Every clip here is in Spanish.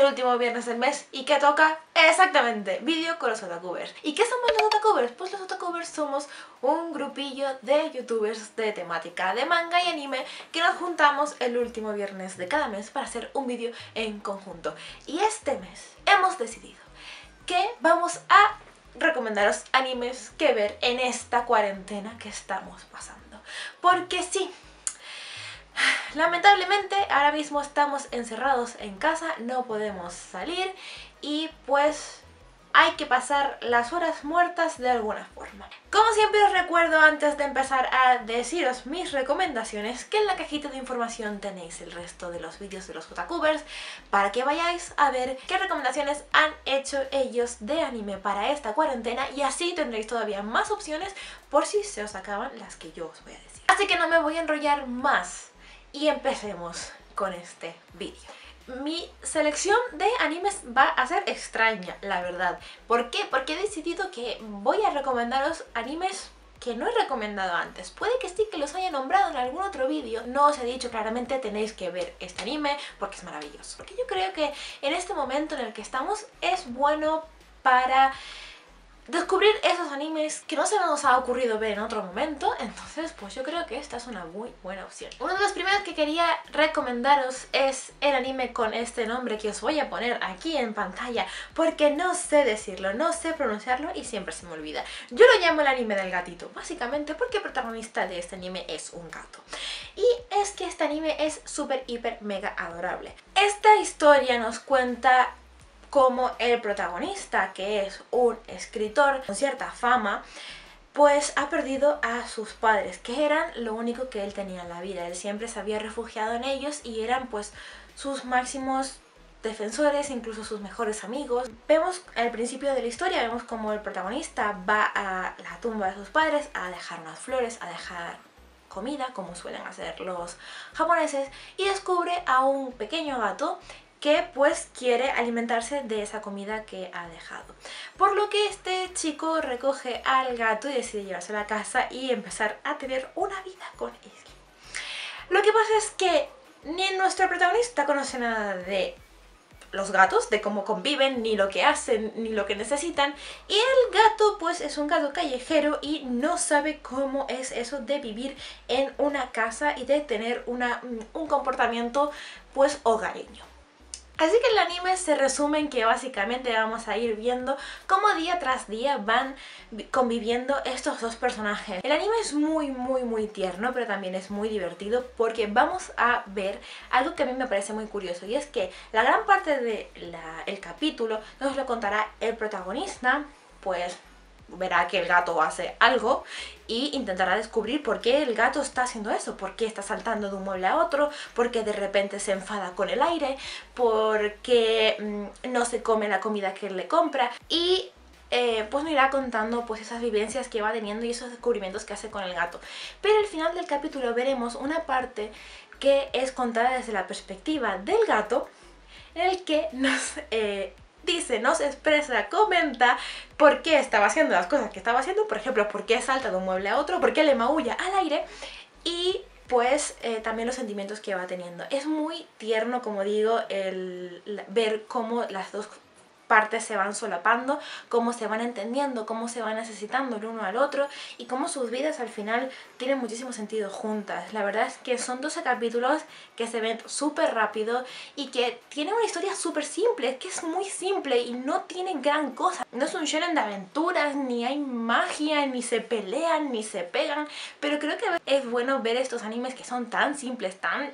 último viernes del mes y que toca exactamente vídeo con los otakubers. ¿Y qué somos los otakubers? Pues los otakubers somos un grupillo de youtubers de temática de manga y anime que nos juntamos el último viernes de cada mes para hacer un vídeo en conjunto. Y este mes hemos decidido que vamos a recomendaros animes que ver en esta cuarentena que estamos pasando. Porque sí, lamentablemente ahora mismo estamos encerrados en casa, no podemos salir y pues hay que pasar las horas muertas de alguna forma. Como siempre os recuerdo antes de empezar a deciros mis recomendaciones que en la cajita de información tenéis el resto de los vídeos de los otakubers para que vayáis a ver qué recomendaciones han hecho ellos de anime para esta cuarentena y así tendréis todavía más opciones por si se os acaban las que yo os voy a decir. Así que no me voy a enrollar más y empecemos con este vídeo. Mi selección de animes va a ser extraña, la verdad. ¿Por qué? Porque he decidido que voy a recomendaros animes que no he recomendado antes. Puede que sí que los haya nombrado en algún otro vídeo. No os he dicho claramente tenéis que ver este anime porque es maravilloso. Porque yo creo que en este momento en el que estamos es bueno para descubrir esos animes que no se nos ha ocurrido ver en otro momento, entonces pues yo creo que esta es una muy buena opción. Uno de los primeros que quería recomendaros es el anime con este nombre que os voy a poner aquí en pantalla porque no sé decirlo, no sé pronunciarlo y siempre se me olvida. Yo lo llamo el anime del gatito, básicamente porque el protagonista de este anime es un gato. Y es que este anime es súper, hiper, mega adorable. Esta historia nos cuenta como el protagonista, que es un escritor con cierta fama, pues ha perdido a sus padres, que eran lo único que él tenía en la vida. Él siempre se había refugiado en ellos y eran pues sus máximos defensores, incluso sus mejores amigos. Vemos al principio de la historia, vemos como el protagonista va a la tumba de sus padres a dejar unas flores, a dejar comida, como suelen hacer los japoneses, y descubre a un pequeño gato que pues quiere alimentarse de esa comida que ha dejado. Por lo que este chico recoge al gato y decide llevárselo a casa y empezar a tener una vida con él. Lo que pasa es que ni nuestro protagonista conoce nada de los gatos, de cómo conviven, ni lo que hacen, ni lo que necesitan, y el gato pues es un gato callejero y no sabe cómo es eso de vivir en una casa y de tener un comportamiento pues hogareño. Así que el anime se resume en que básicamente vamos a ir viendo cómo día tras día van conviviendo estos dos personajes. El anime es muy tierno, pero también es muy divertido porque vamos a ver algo que a mí me parece muy curioso, y es que la gran parte del capítulo nos lo contará el protagonista, pues verá que el gato hace algo y intentará descubrir por qué el gato está haciendo eso, por qué está saltando de un mueble a otro, por qué de repente se enfada con el aire, por qué no se come la comida que él le compra, y pues nos irá contando pues esas vivencias que va teniendo y esos descubrimientos que hace con el gato. Pero al final del capítulo veremos una parte que es contada desde la perspectiva del gato, en el que nos dice, nos expresa, comenta por qué estaba haciendo las cosas que estaba haciendo, por ejemplo, por qué salta de un mueble a otro, por qué le maulla al aire y pues también los sentimientos que va teniendo. Es muy tierno, como digo, el ver cómo las dos partes se van solapando, cómo se van entendiendo, cómo se van necesitando el uno al otro y cómo sus vidas al final tienen muchísimo sentido juntas. La verdad es que son 12 capítulos que se ven súper rápido y que tienen una historia súper simple, es que es muy simple y no tienen gran cosa. No es un shonen de aventuras, ni hay magia, ni se pelean, ni se pegan, pero creo que es bueno ver estos animes que son tan simples, tan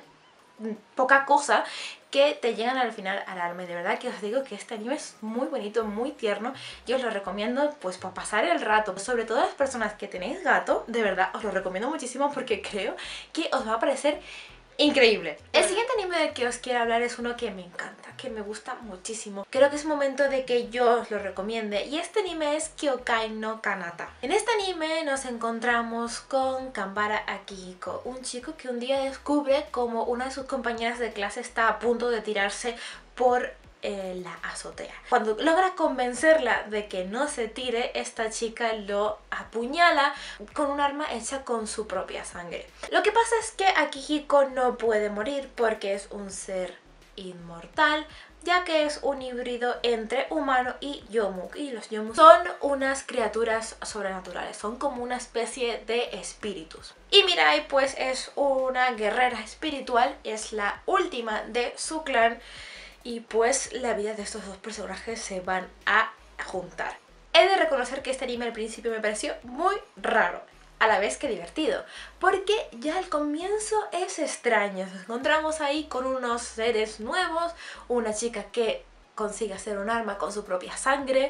poca cosa, que te llegan al final al alma. Y de verdad que os digo que este anime es muy bonito, muy tierno y os lo recomiendo pues para pasar el rato. Sobre todo las personas que tenéis gato, de verdad os lo recomiendo muchísimo porque creo que os va a parecer increíble. El siguiente anime del que os quiero hablar es uno que me encanta, que me gusta muchísimo. Creo que es momento de que yo os lo recomiende y este anime es Kyokai no Kanata. En este anime nos encontramos con Kanbara Akihiko, un chico que un día descubre como una de sus compañeras de clase está a punto de tirarse por la azotea. Cuando logra convencerla de que no se tire, esta chica lo apuñala con un arma hecha con su propia sangre. Lo que pasa es que Akihiko no puede morir porque es un ser inmortal, ya que es un híbrido entre humano y yomu. Y los yomu son unas criaturas sobrenaturales, son como una especie de espíritus. Y Mirai pues es una guerrera espiritual, es la última de su clan y pues la vida de estos dos personajes se van a juntar. He de reconocer que este anime al principio me pareció muy raro, a la vez que divertido, porque ya al comienzo es extraño. Nos encontramos ahí con unos seres nuevos, una chica que consigue hacer un arma con su propia sangre,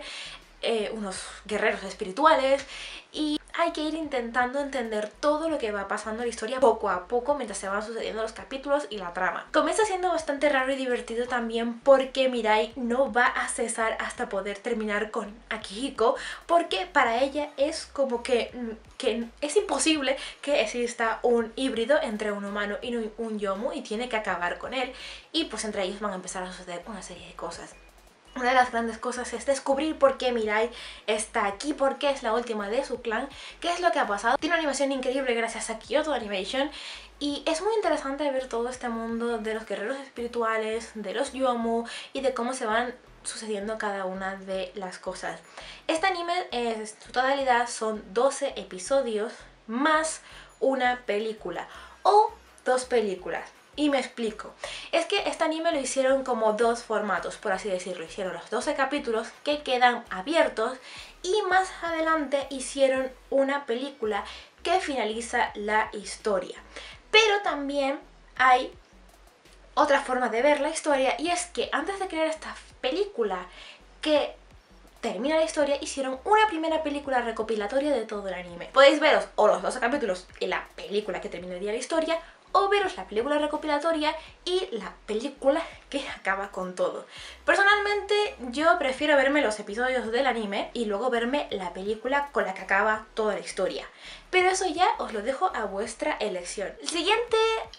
unos guerreros espirituales, y hay que ir intentando entender todo lo que va pasando en la historia poco a poco mientras se van sucediendo los capítulos y la trama. Comienza siendo bastante raro y divertido también porque Mirai no va a cesar hasta poder terminar con Akihiko, porque para ella es como que es imposible que exista un híbrido entre un humano y un yomu y tiene que acabar con él, y pues entre ellos van a empezar a suceder una serie de cosas. Una de las grandes cosas es descubrir por qué Mirai está aquí, por qué es la última de su clan, qué es lo que ha pasado. Tiene una animación increíble gracias a Kyoto Animation y es muy interesante ver todo este mundo de los guerreros espirituales, de los yomu y de cómo se van sucediendo cada una de las cosas. Este anime en su totalidad son 12 episodios más una película o 2 películas. Y me explico. Es que este anime lo hicieron como 2 formatos, por así decirlo. Hicieron los 12 capítulos que quedan abiertos y más adelante hicieron una película que finaliza la historia. Pero también hay otra forma de ver la historia, y es que antes de crear esta película que termina la historia, hicieron una primera película recopilatoria de todo el anime. Podéis veros o los 12 capítulos y la película que terminaría la historia, o veros la película recopilatoria y la película que acaba con todo. Personalmente yo prefiero verme los episodios del anime y luego verme la película con la que acaba toda la historia. Pero eso ya os lo dejo a vuestra elección. El siguiente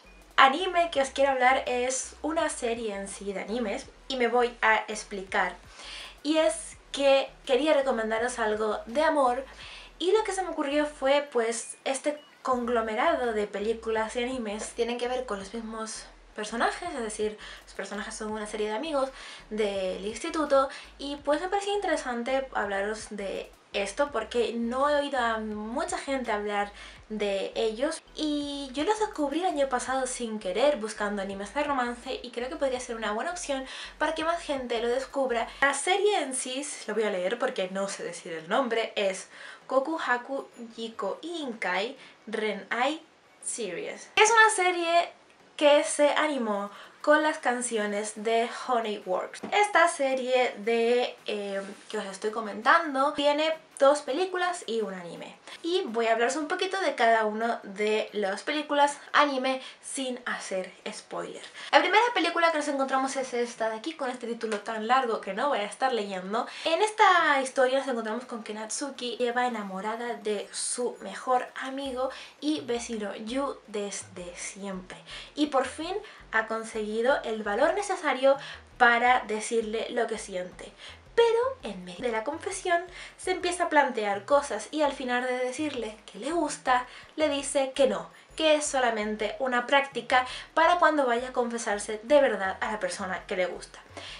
anime que os quiero hablar es una serie en sí de animes y me voy a explicar. Y es que quería recomendaros algo de amor y lo que se me ocurrió fue pues este conglomerado de películas y animes tienen que ver con los mismos personajes, es decir, los personajes son una serie de amigos del instituto, y pues me parecía interesante hablaros de esto porque no he oído a mucha gente hablar de ellos y yo los descubrí el año pasado sin querer buscando animes de romance y creo que podría ser una buena opción para que más gente lo descubra. La serie en sí, lo voy a leer porque no sé decir el nombre, es Kokuhaku Jiko Inkai Renai Series. Es una serie que se animó con las canciones de Honeyworks. Esta serie de que os estoy comentando tiene 2 películas y un anime. Y voy a hablaros un poquito de cada una de las películas anime sin hacer spoiler. La primera película que nos encontramos es esta de aquí, con este título tan largo que no voy a estar leyendo. En esta historia nos encontramos con que Natsuki lleva enamorada de su mejor amigo y vecino Yu desde siempre. Y por fin ha conseguido el valor necesario para decirle lo que siente. Pero en medio de la confesión se empieza a plantear cosas y al final de decirle que le gusta, le dice que no, que es solamente una práctica para cuando vaya a confesarse de verdad a la persona que le gusta.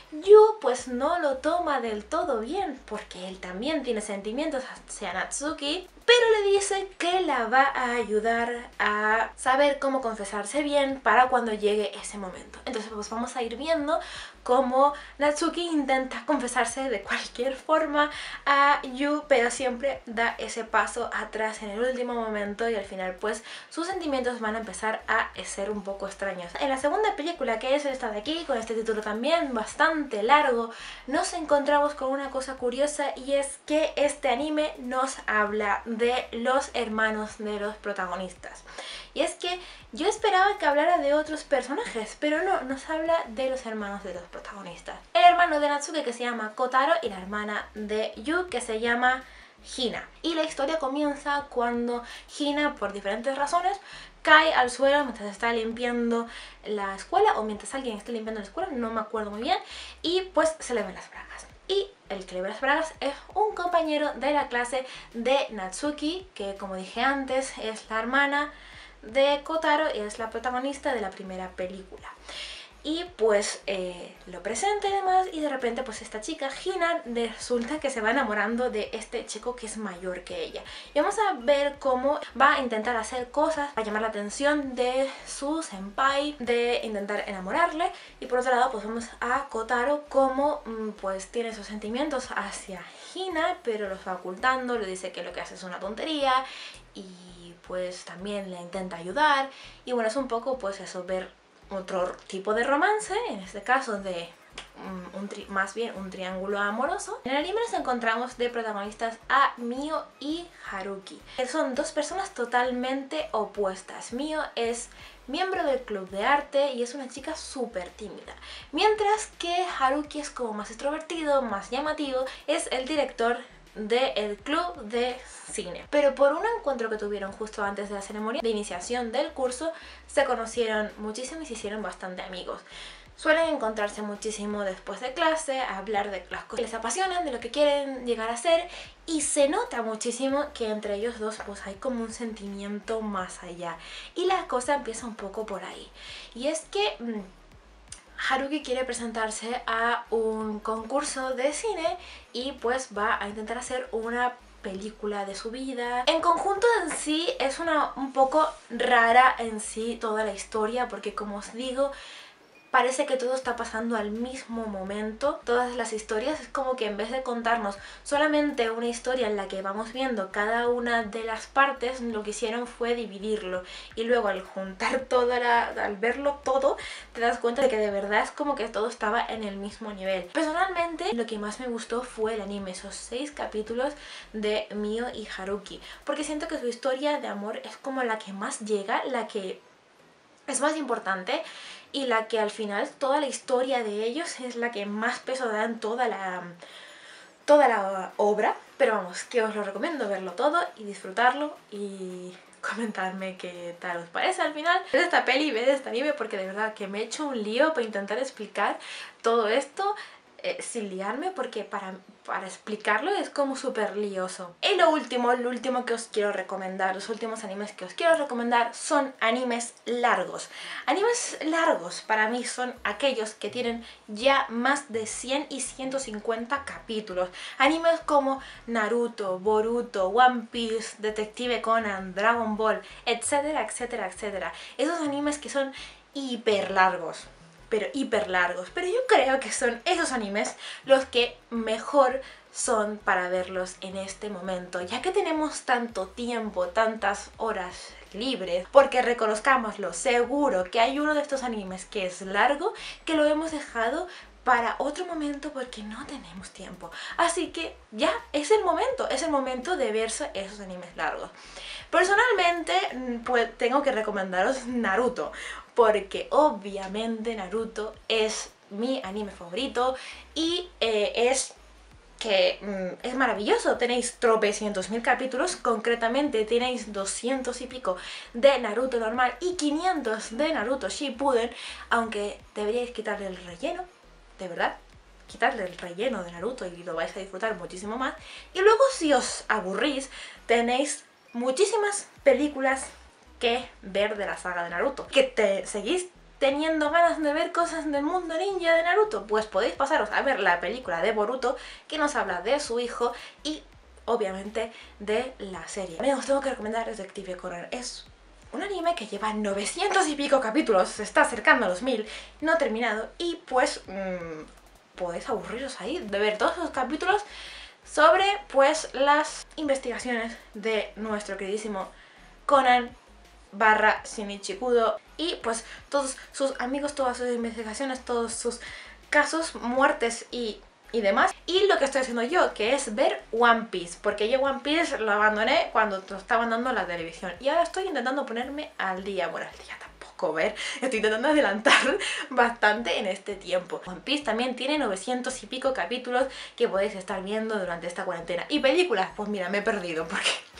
Yu pues no lo toma del todo bien porque él también tiene sentimientos hacia Natsuki, pero le dice que la va a ayudar a saber cómo confesarse bien para cuando llegue ese momento. Entonces pues vamos a ir viendo cómo Natsuki intenta confesarse de cualquier forma a Yu, pero siempre da ese paso atrás en el último momento y al final pues sus sentimientos van a empezar a ser un poco extraños. En la segunda película, que es esta de aquí, con este título también bastante largo, nos encontramos con una cosa curiosa, y es que este anime nos habla de los hermanos de los protagonistas. Y es que yo esperaba que hablara de otros personajes, pero no, nos habla de los hermanos de los protagonistas. El hermano de Natsuki, que se llama Kotaro, y la hermana de Yu, que se llama Hina. Y la historia comienza cuando Hina, por diferentes razones, cae al suelo mientras está limpiando la escuela, o mientras alguien está limpiando la escuela, no me acuerdo muy bien, y pues se le ven las bragas. Y el que le ve las bragas es un compañero de la clase de Natsuki, que como dije antes es la hermana de Kotaro y es la protagonista de la primera película. y pues lo presenta y demás, y de repente pues esta chica, Hina, resulta que se va enamorando de este chico que es mayor que ella. Y vamos a ver cómo va a intentar hacer cosas para llamar la atención de su senpai, de intentar enamorarle. Y por otro lado pues vemos a Kotaro como pues tiene esos sentimientos hacia Hina, pero los va ocultando, le dice que lo que hace es una tontería y pues también le intenta ayudar. Y bueno, es un poco pues eso, ver otro tipo de romance, en este caso de más bien un triángulo amoroso. En el anime nos encontramos de protagonistas a Mio y Haruki. Son dos personas totalmente opuestas. Mio es miembro del club de arte y es una chica súper tímida, mientras que Haruki es como más extrovertido, más llamativo, es el director del club de cine. Pero por un encuentro que tuvieron justo antes de la ceremonia de iniciación del curso, se conocieron muchísimo y se hicieron bastante amigos. Suelen encontrarse muchísimo después de clase, a hablar de las cosas que les apasionan, de lo que quieren llegar a ser, y se nota muchísimo que entre ellos dos pues hay como un sentimiento más allá. Y la cosa empieza un poco por ahí. Y es que Haruki quiere presentarse a un concurso de cine y pues va a intentar hacer una película de su vida. En conjunto en sí es un poco rara en sí toda la historia, porque como os digo, parece que todo está pasando al mismo momento. Todas las historias es como que en vez de contarnos solamente una historia en la que vamos viendo cada una de las partes, lo que hicieron fue dividirlo. Y luego al juntar al verlo todo, te das cuenta de que de verdad es como que todo estaba en el mismo nivel. Personalmente, lo que más me gustó fue el anime, esos 6 capítulos de Mio y Haruki. Porque siento que su historia de amor es como la que más llega, la que es más importante, y la que al final toda la historia de ellos es la que más peso da en toda la obra. Pero vamos, que os lo recomiendo verlo todo y disfrutarlo y comentarme qué tal os parece al final. Ved esta peli, ved este anime, porque de verdad que me he hecho un lío para intentar explicar todo esto sin liarme, porque para explicarlo es como súper lioso. Y lo último que os quiero recomendar, los últimos animes que os quiero recomendar son animes largos. Animes largos para mí son aquellos que tienen ya más de 100 y 150 capítulos. Animes como Naruto, Boruto, One Piece, Detective Conan, Dragon Ball, etcétera, etcétera, etcétera. Esos animes que son hiper largos. Pero hiper largos, pero yo creo que son esos animes los que mejor son para verlos en este momento, ya que tenemos tanto tiempo, tantas horas libres, porque reconozcámoslo, seguro que hay uno de estos animes que es largo, que lo hemos dejado para otro momento porque no tenemos tiempo. Así que ya es el momento de verse esos animes largos. Personalmente, pues tengo que recomendaros Naruto, porque obviamente Naruto es mi anime favorito y es maravilloso. Tenéis tropecientos mil capítulos, concretamente tenéis 200 y pico de Naruto normal y 500 de Naruto Shippuden, aunque deberíais quitarle el relleno, de verdad. Quitarle el relleno de Naruto y lo vais a disfrutar muchísimo más. Y luego, si os aburrís, tenéis muchísimas películas que ver de la saga de Naruto. ¿Que seguís teniendo ganas de ver cosas del mundo ninja de Naruto? Pues podéis pasaros a ver la película de Boruto, que nos habla de su hijo y obviamente de la serie. También os tengo que recomendar Detective Conan. Es un anime que lleva 900 y pico capítulos, se está acercando a los 1000, no terminado, y pues podéis aburriros ahí de ver todos los capítulos sobre pues las investigaciones de nuestro queridísimo Conan / Shinichi Kudo y pues todos sus amigos, todas sus investigaciones, todos sus casos, muertes y demás. Y lo que estoy haciendo yo, que es ver One Piece, porque yo One Piece lo abandoné cuando lo estaban dando en la televisión y ahora estoy intentando ponerme al día. Bueno, al día tampoco ver, estoy intentando adelantar bastante en este tiempo. One Piece también tiene 900 y pico capítulos que podéis estar viendo durante esta cuarentena. Y películas, pues mira, me he perdido porque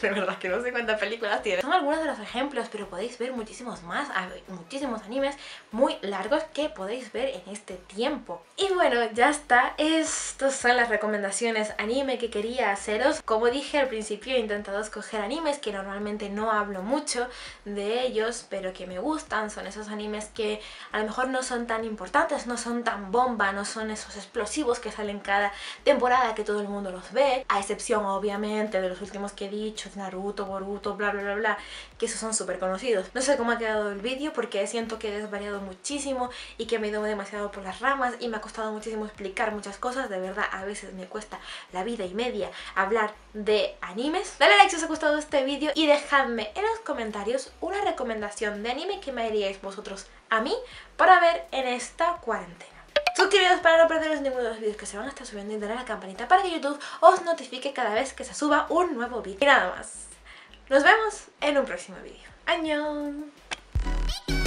de verdad que no sé cuántas películas tiene. Son algunos de los ejemplos, pero podéis ver muchísimos más. Hay muchísimos animes muy largos que podéis ver en este tiempo. Y bueno, ya está. Estas son las recomendaciones anime que quería haceros. Como dije al principio, he intentado escoger animes que normalmente no hablo mucho de ellos, pero que me gustan. Son esos animes que a lo mejor no son tan importantes, no son tan bomba, no son esos explosivos que salen cada temporada que todo el mundo los ve, a excepción obviamente de los últimos que he dicho, Naruto, Boruto, bla bla bla bla, que esos son súper conocidos. No sé cómo ha quedado el vídeo porque siento que he desvariado muchísimo y que me he ido demasiado por las ramas y me ha costado muchísimo explicar muchas cosas. De verdad, a veces me cuesta la vida y media hablar de animes. Dale like si os ha gustado este vídeo y dejadme en los comentarios una recomendación de anime que me haríais vosotros a mí para ver en esta cuarentena. Suscribiros para no perderos ninguno de los vídeos que se van a estar subiendo y darle a la campanita para que YouTube os notifique cada vez que se suba un nuevo vídeo. Y nada más. Nos vemos en un próximo vídeo. ¡Annyeong!